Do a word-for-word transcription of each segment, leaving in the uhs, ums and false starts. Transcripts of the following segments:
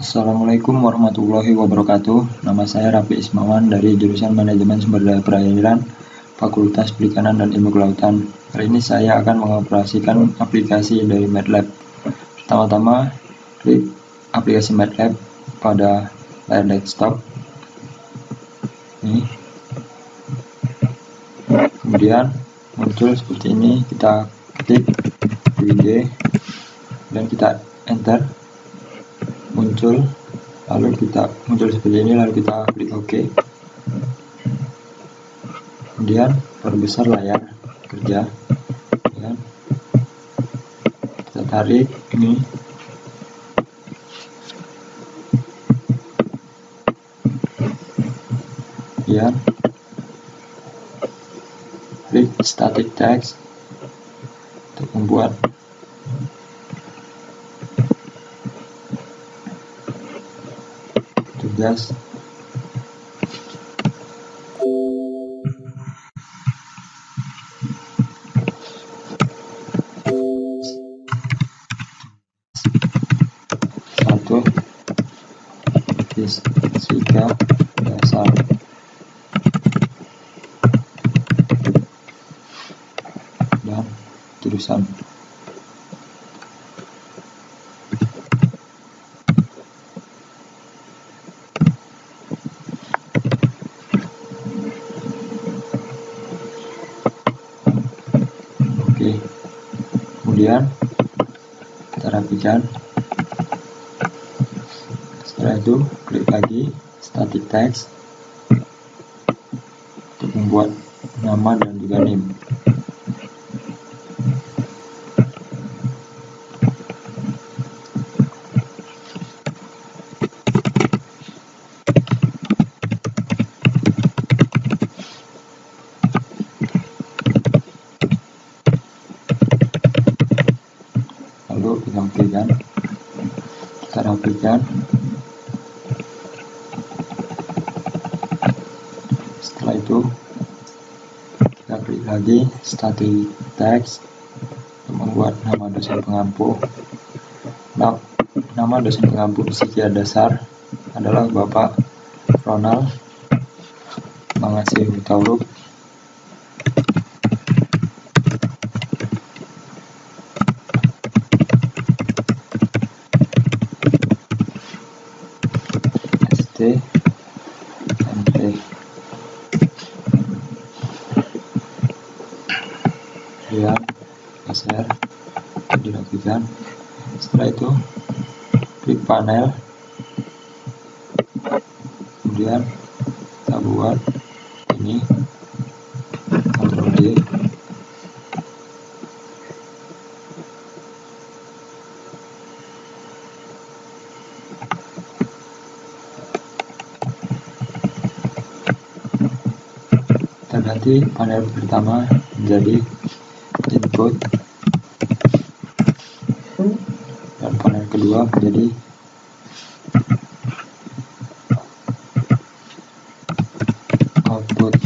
Assalamualaikum warahmatullahi wabarakatuh. Nama saya Raffi Ismawan dari jurusan Manajemen Sumber Daya Perairan, Fakultas Perikanan dan Ilmu Kelautan. Kali ini saya akan mengoperasikan aplikasi dari MATLAB. Pertama-tama, klik aplikasi MATLAB pada layar desktop. Ini. Kemudian muncul seperti ini, kita klik W D dan kita enter. Muncul lalu kita muncul seperti ini, lalu kita klik OK. Kemudian perbesar layar kerja, kemudian kita tarik ini, kemudian klik static text untuk membuat tugas. Satu, fisika dasar. Dan jurusan. Oke, kemudian kita rapikan. Setelah itu klik lagi static text untuk membuat nama dan juga name. Lalu kita rapikan, kita rapikan. Setelah itu kita klik lagi static text untuk membuat nama dosen pengampu. Nah, nama dosen pengampu fisika dasar adalah Bapak Ronald Mangasih Hutauruk. S T M T. Kemudian share, dirapikan. Setelah itu klik panel, kemudian kita buat ini, Ctrl D, kita ganti panel pertama menjadi input dan panel kedua menjadi output.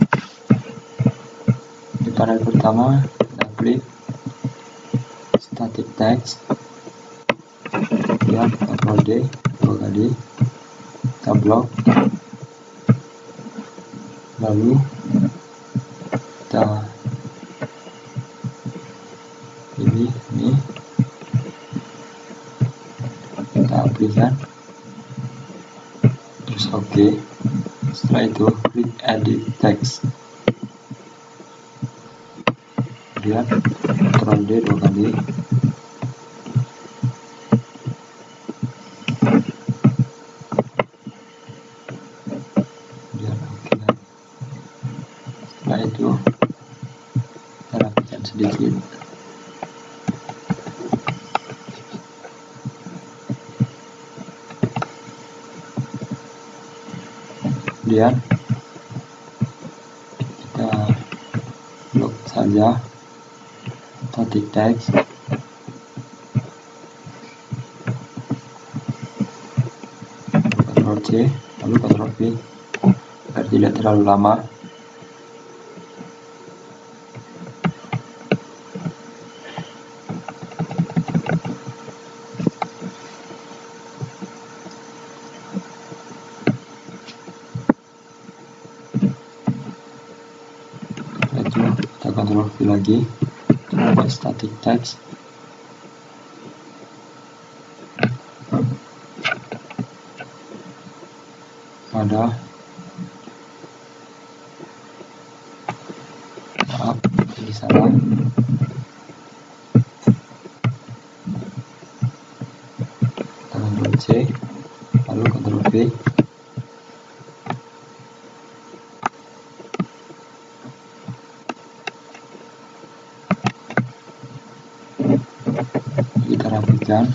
Di panel pertama kita klik static text, kemudian Ctrl D dua kali, kita blok, lalu kita pilih ini, kita aplikasikan, terus OK. Setelah itu klik edit text, kemudian Ctrl D dua kali, kemudian OK. Setelah itu kita rapikan sedikit. Kemudian kita blok saja static text, Ctrl C, lalu Ctrl V agar tidak terlalu lama. copy lagi, kita buat static text. Pada maaf ini salah, Ctrl C lalu Ctrl V, kita rapikan.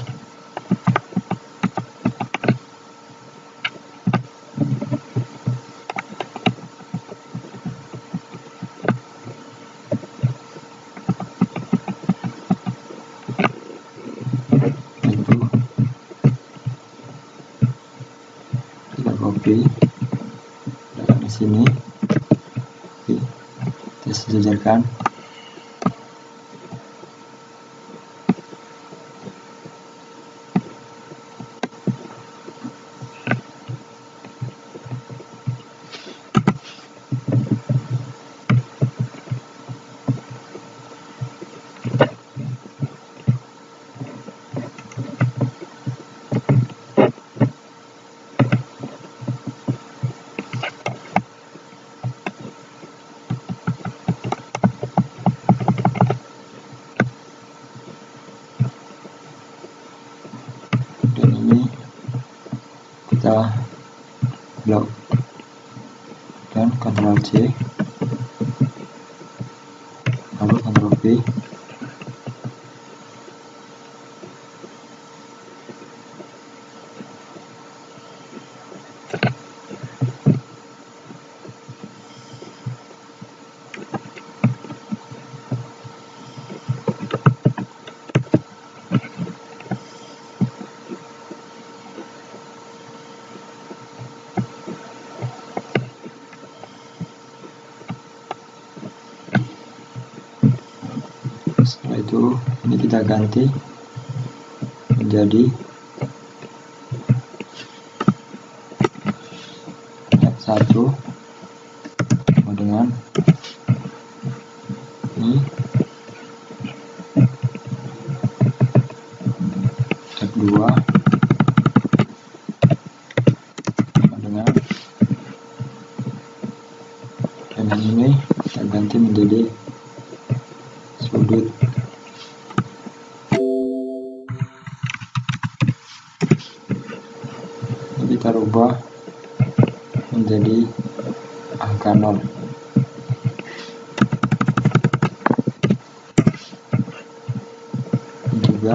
Copy di sini, oke, kita sejajarkan. Dan ini kita blok dan Ctrl C lalu Ctrl V, setelah itu ini kita ganti menjadi tab satu sama dengan ini tab dua sama dengan, dan yang ini kita ganti menjadi sudut. Ini kita rubah menjadi angka nol. Ini juga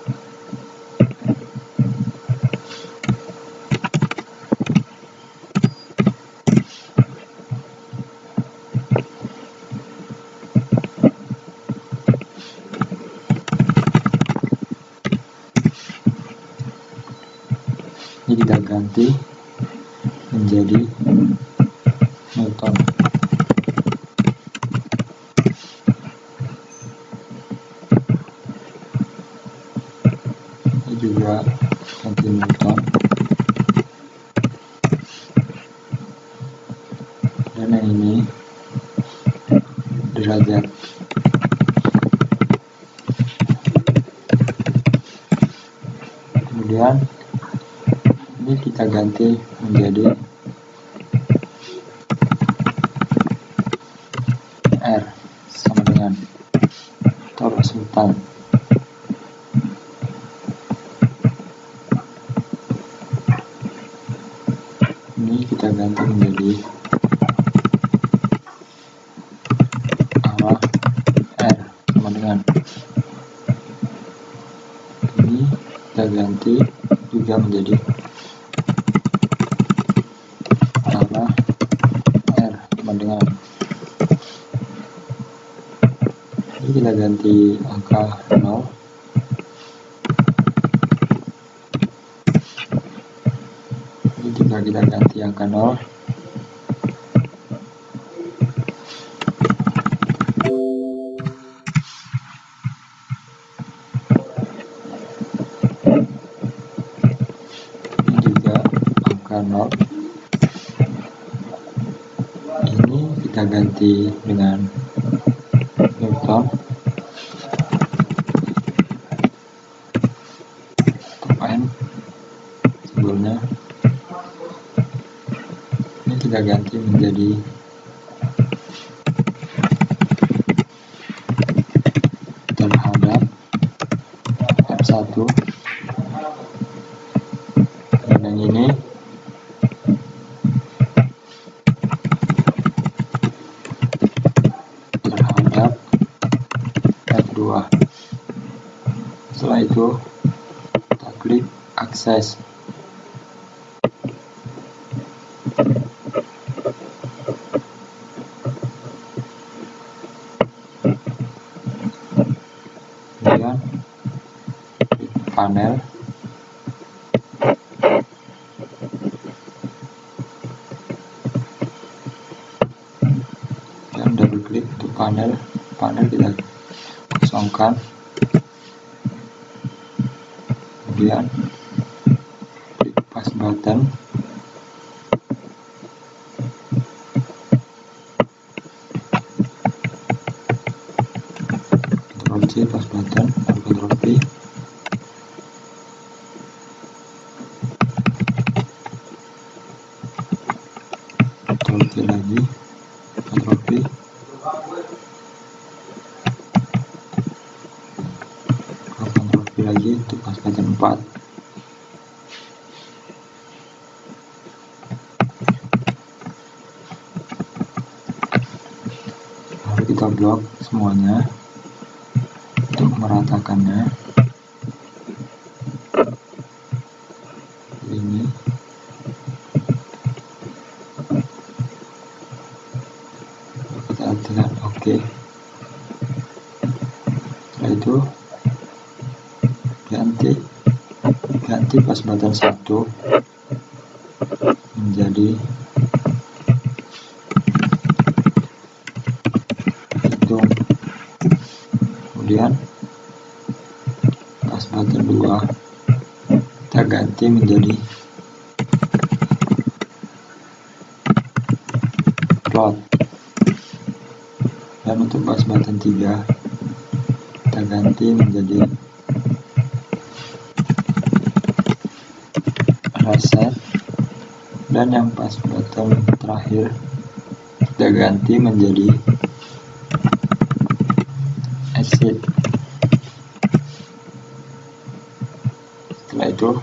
ini kita ganti menjadi Newton. Ini juga ganti Newton, dan yang ini derajat. Kemudian ini kita ganti menjadi R sama dengan Tor Sultan. Ini kita ganti menjadi arah R sama dengan, ini kita ganti juga menjadi arah R sama dengan, ini kita ganti angka nol, ini juga kita ganti angka nol, ini juga angka nol, ini kita ganti dengan Newton, N simbolnya. Ini kita ganti menjadi terhadap F satu, dan yang ini terhadap F dua. Setelah itu kita klik akses. Kemudian klik panel, dan double klik untuk panel. Panel kita kosongkan, kemudian klik pas button, Ctrl C pas button, lalu Ctrl V, Ctrl C lagi, Ctrl V, Ctrl V lagi untuk pas button empat. Lalu kita blok semuanya untuk meratakannya. Ini kita tekan OK. Setelah itu ganti ganti pas button satu menjadi hitung. Kemudian pas button dua kita ganti menjadi plot, dan untuk pas button tiga kita ganti menjadi reset, dan yang pas button terakhir kita ganti menjadi exit. Setelah itu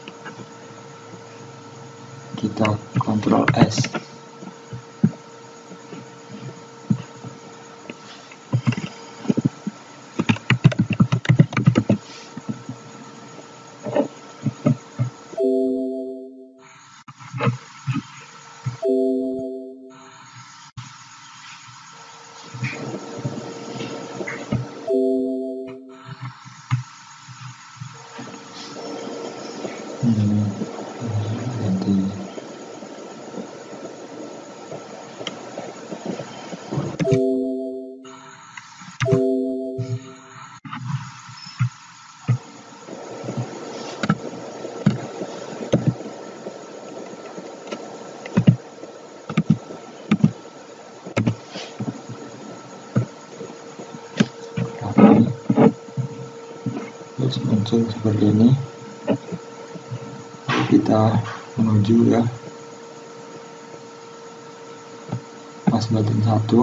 kita Ctrl S. Hmm, ganti. Terus muncul seperti ini. Kita menuju ya pas button satu.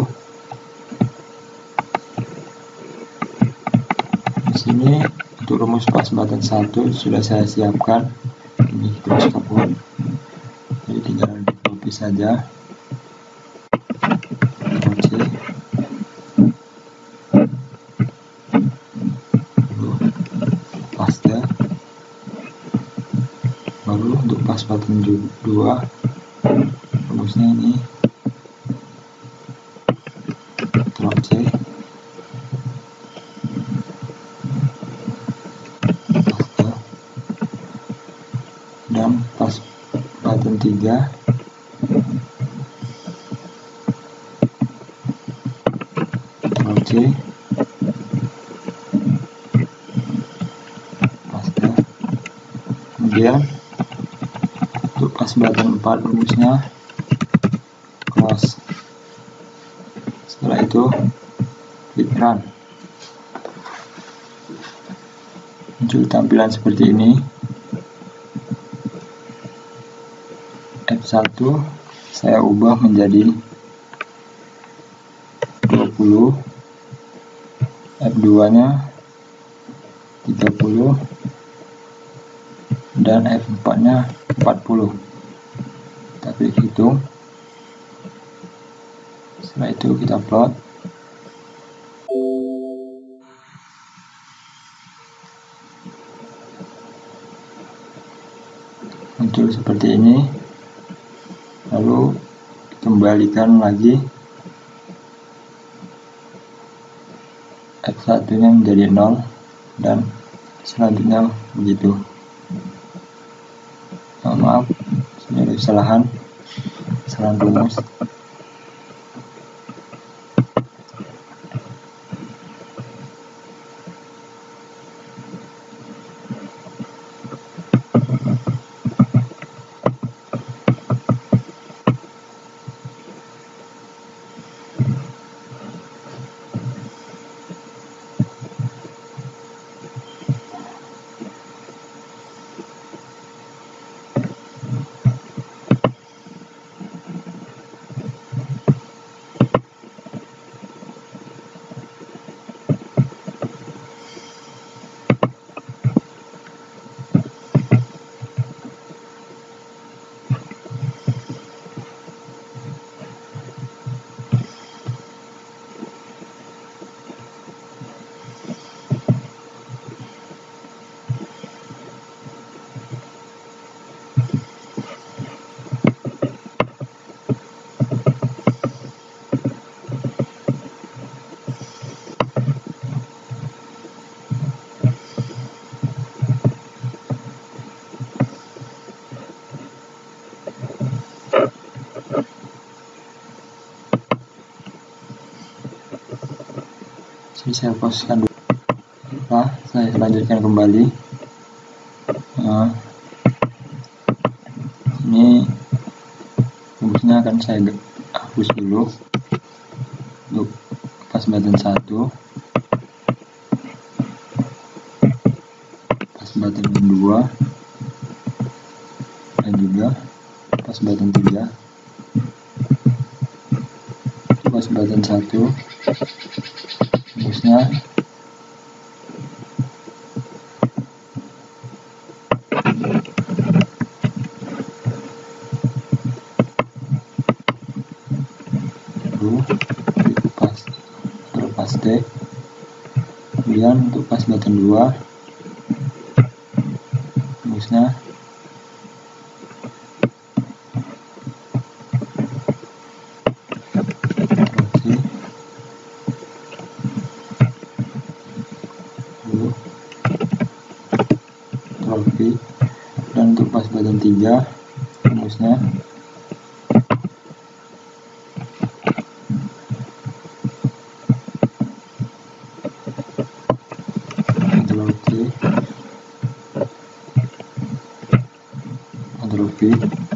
Di sini untuk rumus pas button satu sudah saya siapkan. Ini terus kabut, jadi tinggal di copy saja. Ctrl C, paste. Baru untuk pas button dua rumusnya ini Ctrl C, paste, dan pas button tiga Ctrl C, paste. Kemudian untuk pas button empat rumusnya close. Setelah itu klik run. Muncul tampilan seperti ini. F satu saya ubah menjadi dua puluh, F dua nya tiga puluh, dan F empat nya empat puluh. Kita klik hitung. Setelah itu kita plot. Muncul seperti ini. Lalu kembalikan lagi F satu nya menjadi nol dan selanjutnya begitu. Oh, maaf, ini ada kesalahan kesalahan rumus. Jadi saya poskan dulu. Nah, saya lanjutkan kembali. Nah, ini rumusnya akan saya hapus dulu untuk pas button satu, pas button dua, dan juga pas button tiga, pas button satu. Rumusnya dulu pas terlepas T, kemudian untuk pas button dua rumusnya trofi, dan untuk pas button tiga rumusnya Ctrl C, Ctrl V,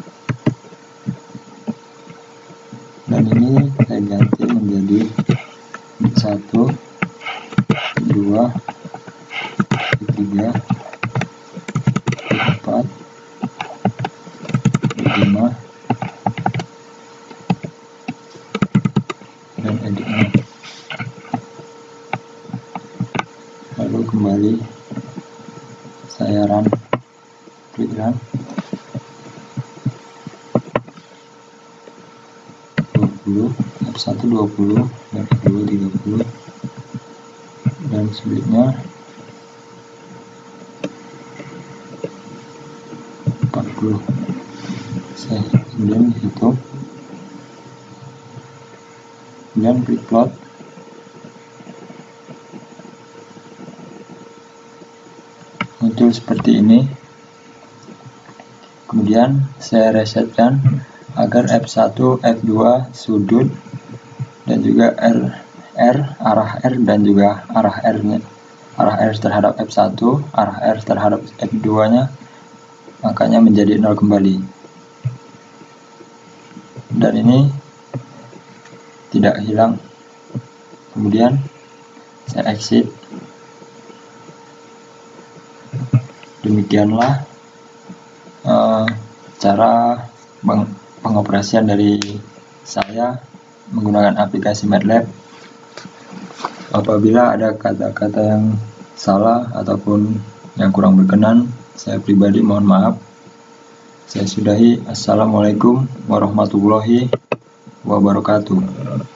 dan ini saya ganti menjadi satu, dua, tiga, empat, lima, dan edit enam. Lalu kembali saya run, klik run. dua puluh, F satu dua puluh, dan F dua tiga puluh, dan sebaliknya empat puluh. Saya kemudian hitung, kemudian klik plot. Muncul seperti ini. Kemudian saya resetkan agar F satu, F dua sudut, dan juga R, R, arah R, dan juga arah R nya, arah R terhadap F satu, arah R terhadap F dua nya, angkanya menjadi nol kembali. Dan ini tidak hilang. Kemudian Saya exit. Demikianlah uh, cara peng pengoperasian dari saya menggunakan aplikasi MATLAB. Apabila ada kata-kata yang salah ataupun yang kurang berkenan, saya pribadi mohon maaf. Saya sudahi. Assalamualaikum warahmatullahi wabarakatuh.